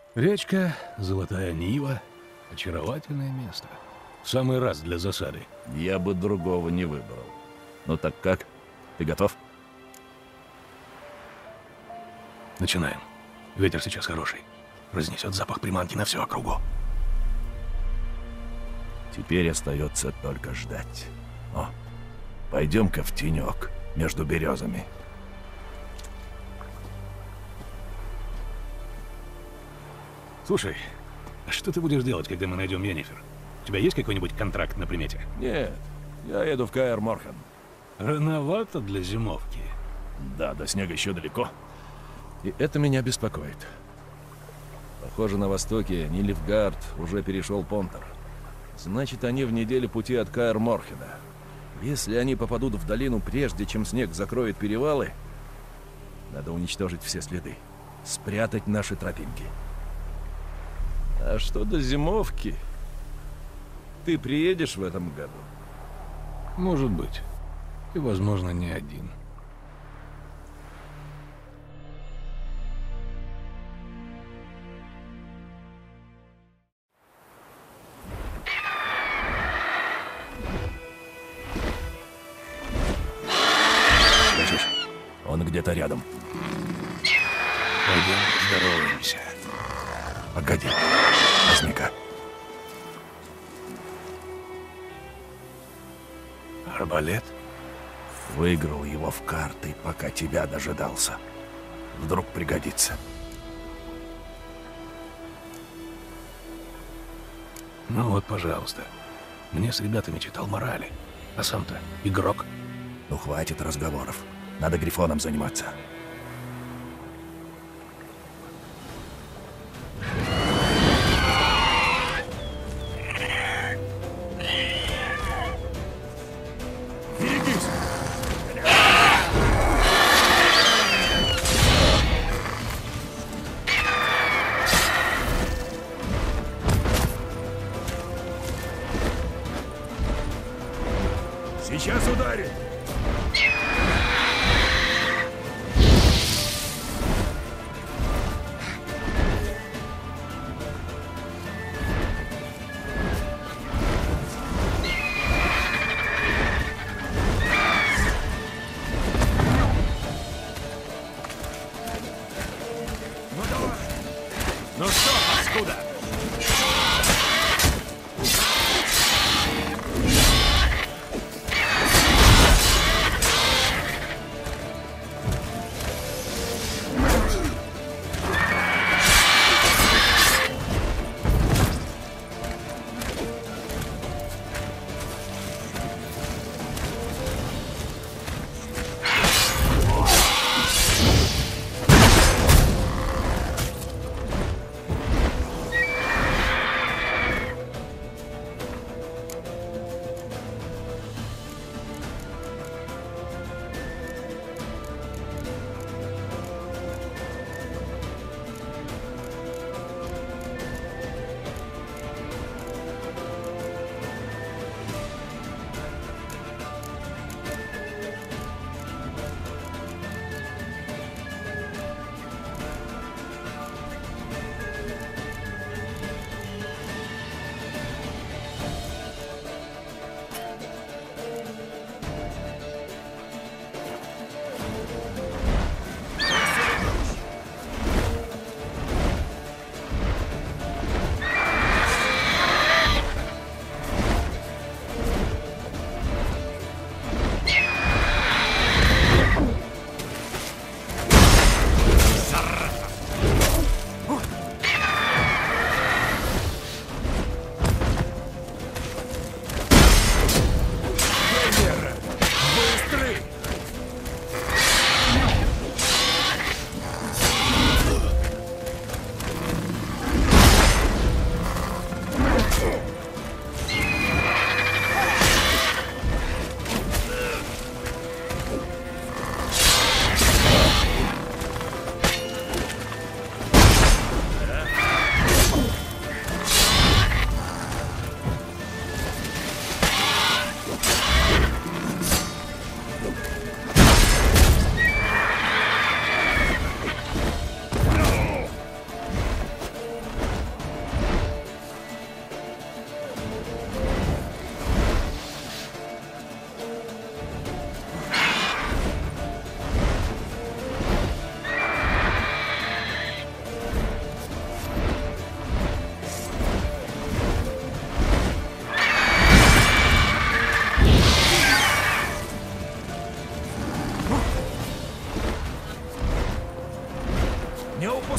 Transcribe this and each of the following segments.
Речка, Золотая Нива — очаровательное место. В самый раз для засады. Я бы другого не выбрал. Ну так как? Ты готов? Начинаем. Ветер сейчас хороший. Разнесет запах приманки на всю округу. Теперь остается только ждать. О, пойдем-ка в тенек между березами. Слушай, а что ты будешь делать, когда мы найдем Йеннифер? У тебя есть какой-нибудь контракт на примете? Нет, я еду в Каэр Морхен. Рановато для зимовки. Да, до снега еще далеко. И это меня беспокоит. Похоже, на востоке Нильфгард уже перешел Понтер. Значит, они в неделе пути от Каэр Морхена. Если они попадут в долину прежде, чем снег закроет перевалы, надо уничтожить все следы, спрятать наши тропинки. А что до зимовки? Ты приедешь в этом году? Может быть. И, возможно, не один. Слышишь? Он где-то рядом. Пойдем поздороваемся. Погоди. Возьми-ка. Арбалет? Выиграл его в карты, пока тебя дожидался. Вдруг пригодится. Ну вот, пожалуйста. Мне с ребятами читал морали. А сам-то игрок. Ну хватит разговоров. Надо Грифоном заниматься. Сейчас ударит!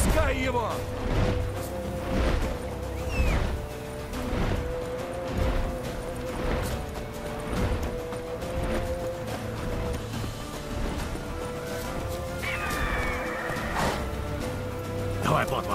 пускай его! Давай, плотва.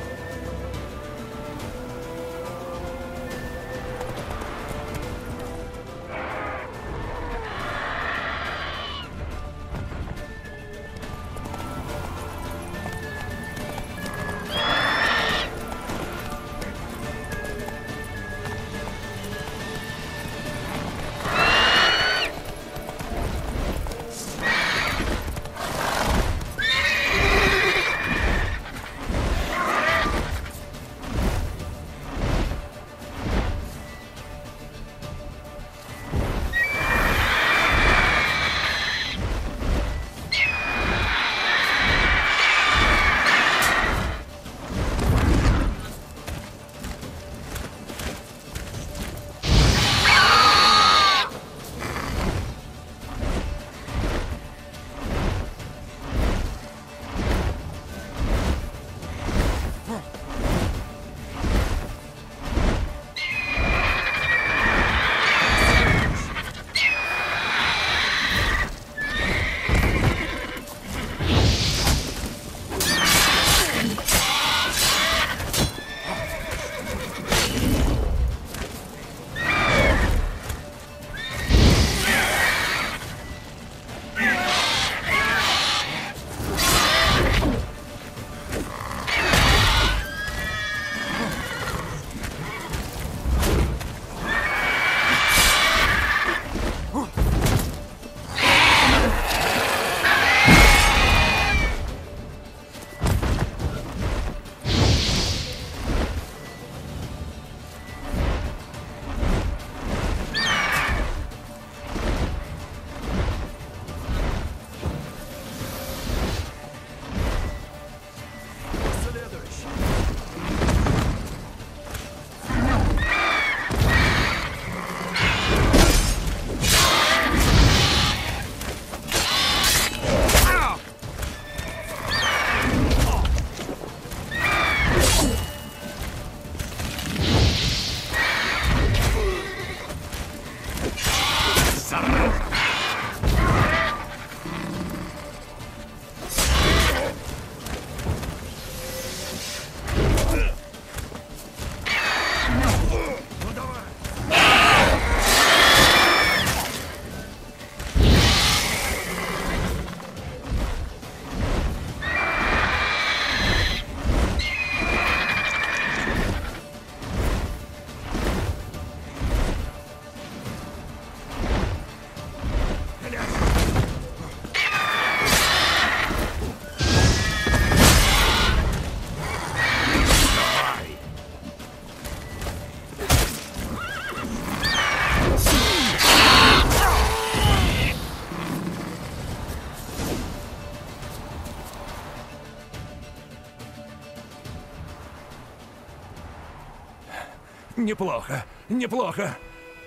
Неплохо, неплохо.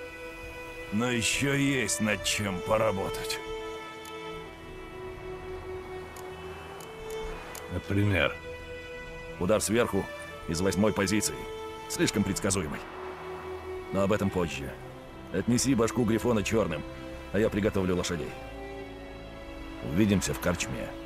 Но еще есть над чем поработать. Например? Удар сверху из 8-й позиции. Слишком предсказуемый. Но об этом позже. Отнеси башку Грифона черным, а я приготовлю лошадей. Увидимся в корчме.